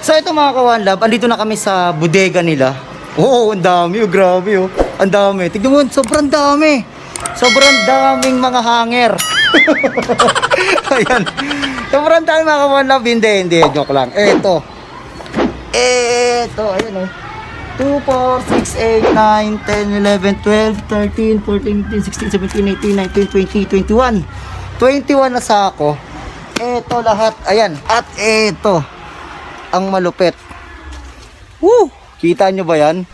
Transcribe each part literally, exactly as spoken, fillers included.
So ito mga ka-One Love, andito na kami sa bodega nila. Oo, ang dami oh, grabe oh. Ang dami. Tignan mo, sobrang dami. Sobrang daming mga hanger. Ayan. Sobrang dami mga ka-One Love. Hindi, hindi. Joke lang. Eto. Eto, ayan oh. two, four, six, eight, nine, ten, eleven, twelve, thirteen, fourteen, fifteen, sixteen, seventeen, eighteen, nineteen, twenty, twenty-one. twenty-one na sako. Eto lahat. Ayan. At eto. Ang malupit. Woo! Kita nyo ba yan?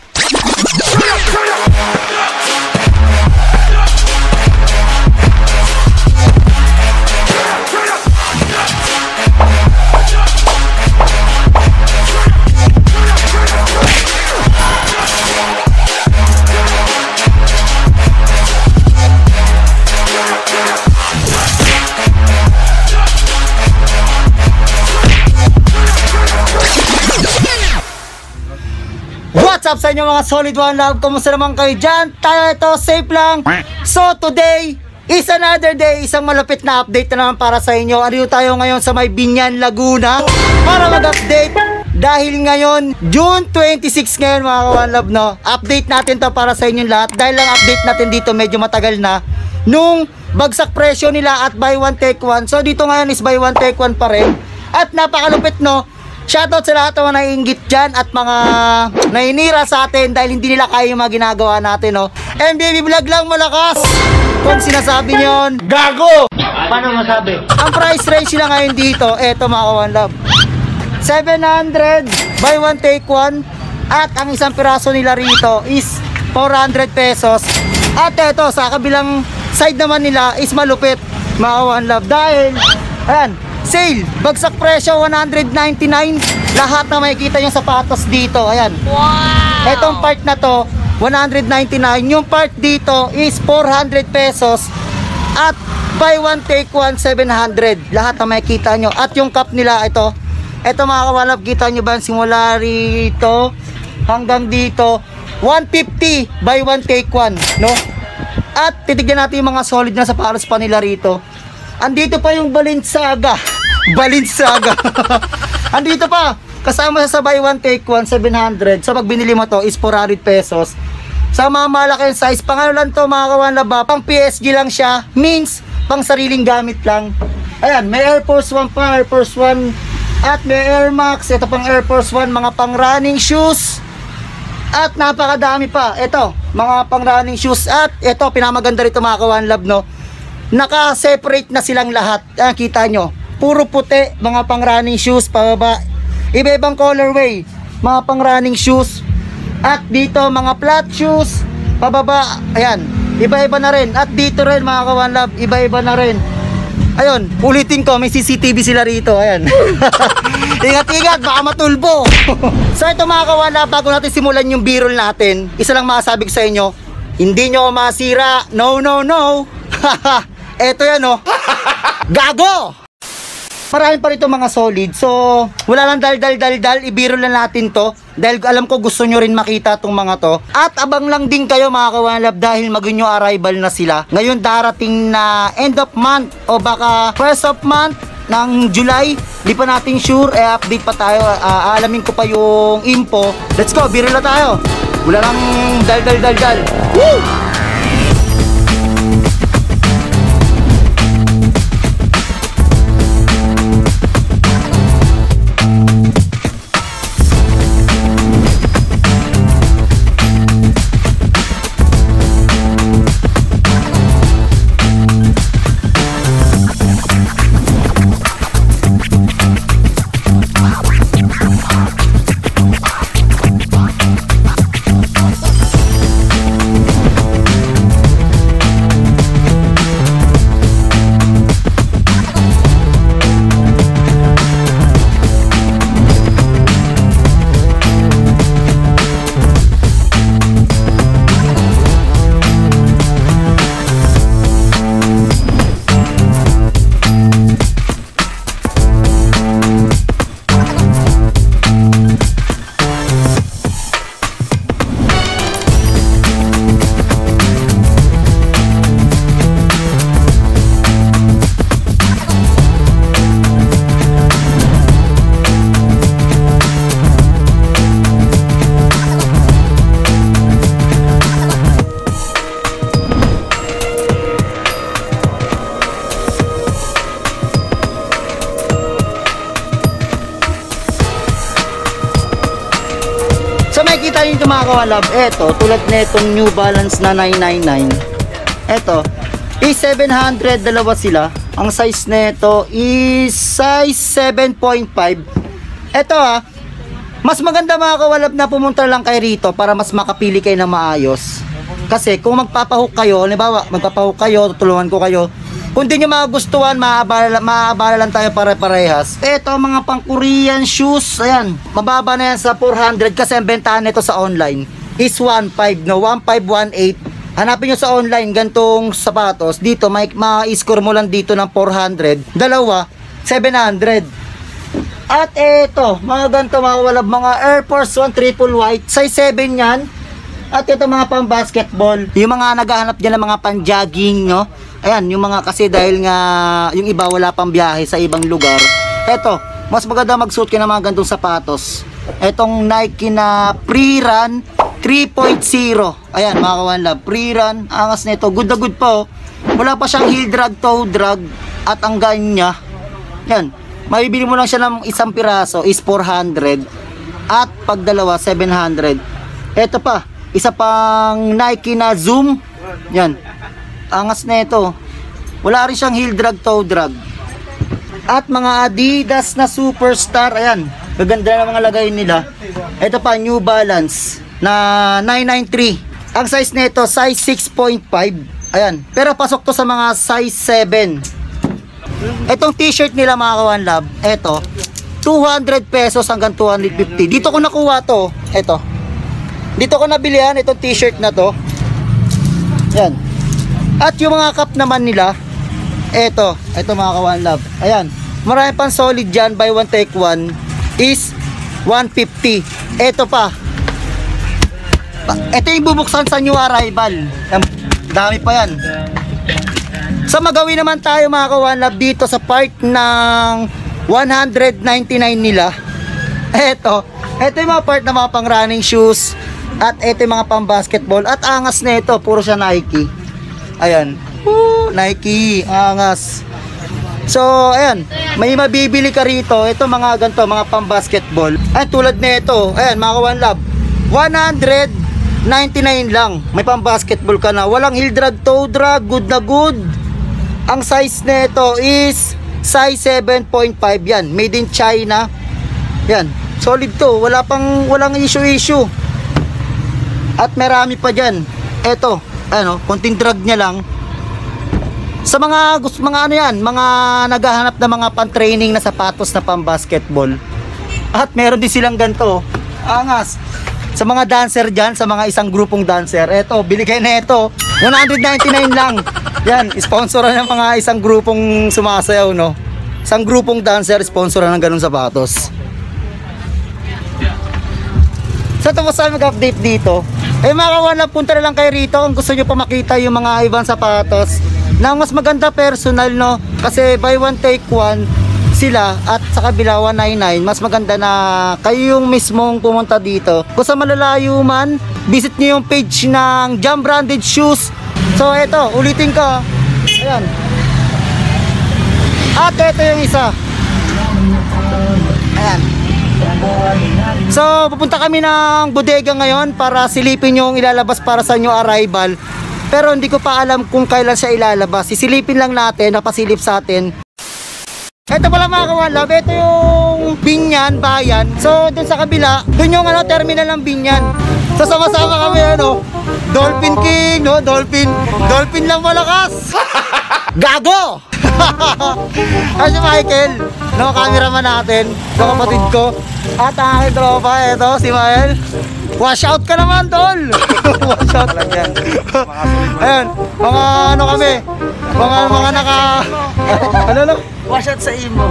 What's up sa inyo mga solid One Love? Kumusta naman kayo dyan? Tayo ito, safe lang. So today is another day. Isang malapit na update na naman para sa inyo. Ariyo tayo ngayon sa may Binyan, Laguna para mag-update. Dahil ngayon, June twenty-six ngayon mga One Love, no? Update natin to para sa inyo lahat. Dahil lang update natin dito medyo matagal na nung bagsak presyo nila at buy one take one. So dito ngayon is buy one take one pa rin. At napakalupit, no? Shoutout sa lahat ng mga naiinggit dyan at mga nainira sa atin dahil hindi nila kaya yung mga ginagawa natin, no? M B B Vlog lang malakas! Kung sinasabi nyo, gago! Paano masabi? Ang price range nila ngayon dito, eto mga One Love, seven hundred buy one take one. At ang isang piraso nila rito is four hundred pesos. At eto, sa kabilang side naman nila is malupit mga One Love. Dahil, ayan, sale, bagsak presyo one hundred ninety-nine. Lahat na makikita yung sapatos dito. Ayan. Wow! Etong part na to one hundred ninety-nine. Yung part dito is four hundred pesos. At buy one take one seven hundred. Lahat na makikita nyo. At yung cup nila ito. Ito mga One Love, kita nyo ba simula rito hanggang dito one fifty buy one take one, no? At titignan natin yung mga solid na sapatos pa nila rito. Andito pa yung Balenciaga. Balenciaga. Andito pa. Kasama sa buy one take one seven hundred. So pag binili mo to is four hundred pesos. Sa mga malaking size, pang ano lang to mga One Love, pang P S G lang siya. Means pang sariling gamit lang. Ayan, may Air Force One pa, Air Force One. At may Air Max. Ito pang Air Force One, mga pang running shoes. At napakadami pa. Ito, mga pang running shoes. At ito, pinamaganda rito mga One Love, no? Naka-separate na silang lahat. Ah, kita nyo. Puro puti, mga pang running shoes, pababa. Iba-ibang colorway, mga pang running shoes. At dito, mga flat shoes, pababa. Ayan, iba-iba na rin. At dito rin, mga One Love, iba-iba na rin. Ayun, ulitin ko, may C C T V sila rito. Ayan. Ingat-ingat, baka matulbo. So ito mga One Love, bago natin simulan yung b-roll natin, isa lang masasabi ko sa inyo, hindi nyo masira. No, no, no. Eto yan, oh. Gago! Marami pa rito mga solid. So, wala lang dal-dal-dal-dal. Ibiro lang natin to. Dahil alam ko gusto nyo rin makita tong mga to. At abang lang din kayo mga One Love dahil mag-new arrival na sila. Ngayon darating na end of month o baka first of month ng July. Di pa natin sure. Eh, update pa tayo. Uh, alamin ko pa yung info. Let's go. Biro na tayo. Wala lang dal-dal-dal-dal. Woo! design nito mga kawalab, eto, tulad netong New Balance na nine ninety-nine. Eto, is seven hundred, dalawa sila. Ang size nito is size seven point five. Eto ha, mas maganda mga kawalab na pumunta lang kayo rito para mas makapili kayo ng maayos. Kasi kung magpapahook kayo, halimbawa, magpapahook kayo, tutulungan ko kayo. Kung di nyo magustuhan, maabala, maabala lang tayo pare-parehas. Eto, mga pang Korean shoes, ayan, mababa na yan sa four hundred kasi ang bentahan nito sa online is one five, no, one five one eight. Hanapin nyo sa online gantong sapatos. Dito, may ma-score mo lang dito ng four hundred. Dalawa, seven hundred. At eto, mga ganito mga walab, mga Air Force One triple white. Size seven yan. At ito mga pang basketball. Yung mga naghahanap dyan ng mga pang jogging, no? Ayan, yung mga kasi dahil nga yung iba wala pang biyahe sa ibang lugar. Eto, mas maganda magsuot ka ng mga gantong sapatos. Etong Nike na Pre-Run three point oh. Ayan mga kawanlab, Pre-Run, angas nito, good na good po. Wala pa siyang heel drag, toe drag, at ang ganya. Yan, mabibili mo lang siya ng isang piraso is four hundred. At pag dalawa, seven hundred. Eto pa, isa pang Nike na Zoom. Yan, angas na ito. Wala rin siyang heel drag, toe drag. At mga Adidas na Superstar, ayan, gaganda na mga lagay nila. Ito pa, New Balance na nine ninety-three. Ang size nito, size six point five. Ayan, pero pasok to sa mga size seven. Itong t-shirt nila mga kawan lab, ito, two hundred pesos hanggang two hundred fifty. Dito ko nakuha to, ito. Dito ko nabilihan itong t-shirt na to. Yan. At yung mga cup naman nila, ito, ito mga kawan lab. Ayan, marami pang solid dyan, buy one take one is one fifty. Ito pa, ito yung bubuksan sa new arrival. Dami pa yan. So magawin naman tayo mga kawan lab dito sa part ng one ninety-nine nila. Ito, ito yung mga part na mga pang running shoes. At ito yung mga pang basketball. At angas na ito, puro siya Nike. Ayan, woo, Nike, angas. So ayan, may mabibili ka rito. Ito mga ganito, mga pang basketball. Ay tulad na ito, ayan mga kawan lab, one ninety-nine lang. May pang basketball ka na. Walang heel drag, toe drag, good na good. Ang size nito is size seven point five yan. Made in China. Yan, solid to. Wala pang, walang issue issue. At marami pa dyan. Ito, ano, konting drag niya lang. Sa mga gusto, mga ano yan, mga naghahanap na mga pan-training na sapatos na pang-basketball. At meron din silang ganito, angas. Sa mga dancer dyan, sa mga isang grupong dancer, eto, bili kayo na ito, one ninety-nine lang. Yan, sponsoran ng mga isang grupong sumasayaw, no? Isang grupong dancer, sponsoran ng ganun sapatos. So tapos sa mag-update dito, eh mga kawan, punta na lang kayo rito kung gusto nyo pa makita yung mga ibang sapatos na mas maganda personal, no? Kasi buy one take one sila at sa kabila one ninety-nine. Mas maganda na kayo yung mismong pumunta dito. Kung sa malalayo man, visit nyo yung page ng Jam Branded Shoes. So eto, ulitin ko. Ayan. At eto yung isa. Ayan. So pupunta kami ng bodega ngayon para silipin yung ilalabas para sa new arrival. Pero hindi ko pa alam kung kailan siya ilalabas. Sisilipin lang natin, napasilip sa atin. Ito pala mga kawalab, ito yung Binyan, bayan. So dun sa kabila, dun yung ano, terminal ng Binyan. So sama-sama kami ano, Dolphin King, no? Dolphin, Dolphin lang malakas. Gago! Kasi Michael, no, cameraman natin, no, kapatid ko. At ang aking tropa, ito, si Mael. Wash out ka naman, tol! Wash out lang yan. Ayan, mga ano kami, mga mga naka... ano lang? Wash out sa imo.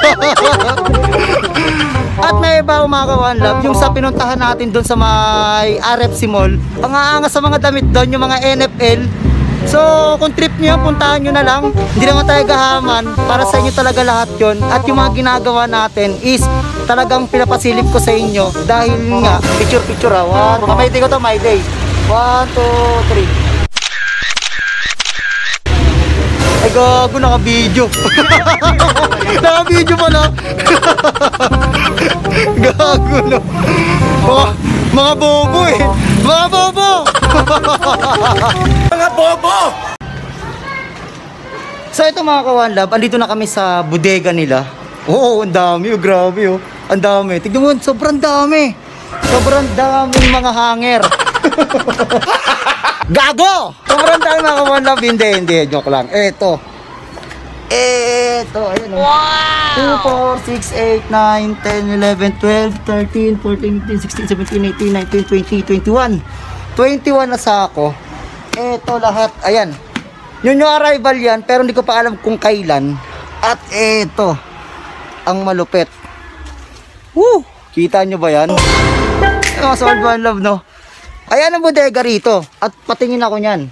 At may iba mga kawanlab, yung sa pinuntahan natin doon sa may R F C Mall, ang aangas sa mga damit doon, yung mga N F L. So kung trip nyo yan, puntahan nyo na lang. Hindi naman tayo gahaman, para sa inyo talaga lahat yon. At yung mga ginagawa natin is talagang pinapasilip ko sa inyo. Dahil nga, picture picture ha. One, may day ko to, my day. One, two, three. Ay gago, naka-video. Naka-video pala. Gago no. Mga, Mga bobo eh. Mga bobo. Mga bobo! So ito mga ka-One Love, andito na kami sa bodega nila. Oo, ang dami oh, grabe oh. Ang dami. Tignan mo, sobrang dami. Sobrang daming mga hanger. Gago! Sobrang dami mga ka-One Love. Hindi, hindi. Joke lang. Eto. Eto, ayun oh. Wow! two, four, six, eight, nine, ten, eleven, twelve, thirteen, fourteen, fifteen, sixteen, seventeen, eighteen, nineteen, twenty, twenty-one. twenty-one na sako. Eto lahat. Ayan. Yun yung arrival yan, pero hindi ko pa alam kung kailan. At eto, ang malupit. Woo! Kita nyo ba yan? Ay, mga Solid One Love, no? Ayan ang bodega rito. At patingin ako nyan.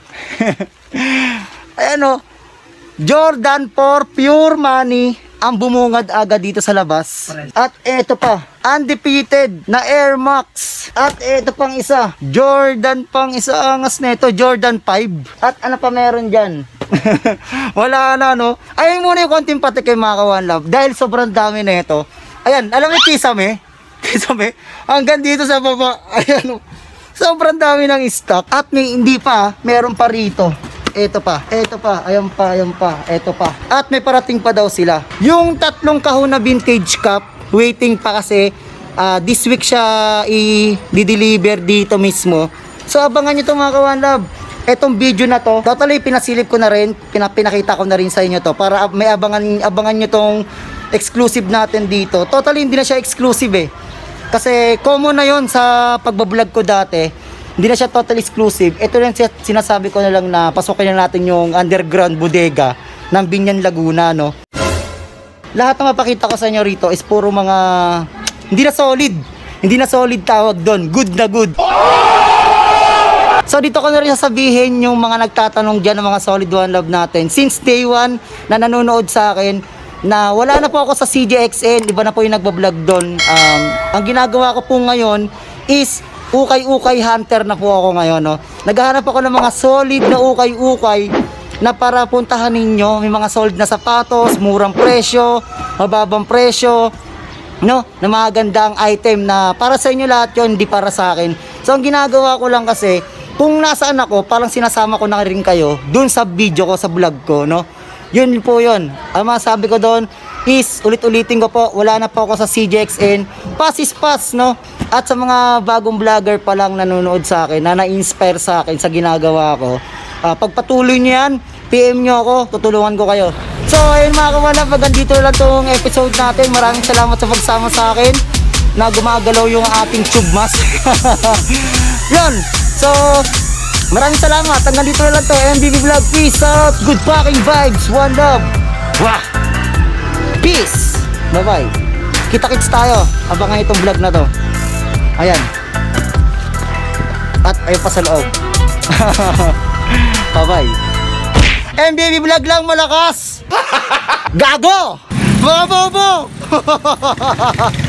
Ayan o. Jordan for Pure Money ang bumungad agad dito sa labas. At eto pa, undefeated na Air Max. At eto pang isa, Jordan pang isa angas nito, Jordan five. At ano pa meron dyan? Wala na no. Ayun muna yung konting patik kay mga ka-One Love. Dahil sobrang dami na ito. Ayan, alam mo yung kisame? Kisame? Hanggang dito sa baba. Ayan o. Sobrang dami ng stock. At may hindi pa, meron pa rito. Eto pa, eto pa, ayan pa, ayan pa, eto pa. At may parating pa daw sila. Yung tatlong kahon na vintage cup, waiting pa kasi uh, this week siya i-deliver dito mismo. So abangan nyo ito mga ka-One Love. Etong video na to, totally pinasilip ko na rin, pinapinakita ko na rin sa inyo to para may abangan, abangan nyo tong exclusive natin dito. Totally hindi na siya exclusive eh. Kasi common na yon sa pagbablog ko dati. Hindi na siya totally exclusive. Ito lang sinasabi ko na lang na pasukin na natin yung underground bodega ng Binyan, Laguna, no? Lahat na mapakita ko sa inyo rito is puro mga hindi na solid. Hindi na solid tawag doon. Good na good. So dito ko na rin sasabihin yung mga nagtatanong dyan ng mga Solid One Love natin. Since day one na nanonood sa akin na wala na po ako sa C J X N. Iba na po yung nagbablog doon. Um, ang ginagawa ko po ngayon is ukay-ukay hunter na po ako ngayon, no? Naghahanap ako ng mga solid na ukay-ukay na para puntahan ninyo. May mga solid na sapatos, murang presyo, mababang presyo, no? Na mga gandang item na para sa inyo lahat yun, hindi para sa akin. So ang ginagawa ko lang kasi, kung nasaan ako, parang sinasama ko na rin kayo dun sa video ko, sa vlog ko, no? Yun po yun. Ang masabi ko doon is, ulit-ulitin ko po, wala na po ako sa C J X N. Pass is pass, no? At sa mga bagong vlogger pa lang nanonood sa akin, na na-inspire sa akin sa ginagawa ko, uh, pagpatuloy nyo yan, P M nyo ako, tutulungan ko kayo. So, ayun mga ka-One Love, hanggang dito lang itong episode natin. Maraming salamat sa pagsama sa akin na gumagalaw yung ating tube mask. Yun. So, maraming salamat. Hanggang dito na lang to. M B B Vlog. Peace out. Good fucking vibes. One love. Wah. Peace. Bye-bye. Kita-kits tayo. Abangan itong vlog na to. Ayan. At ayun pa sa loob. Bye-bye. M B B Vlog lang malakas. Gago. Mga bobo.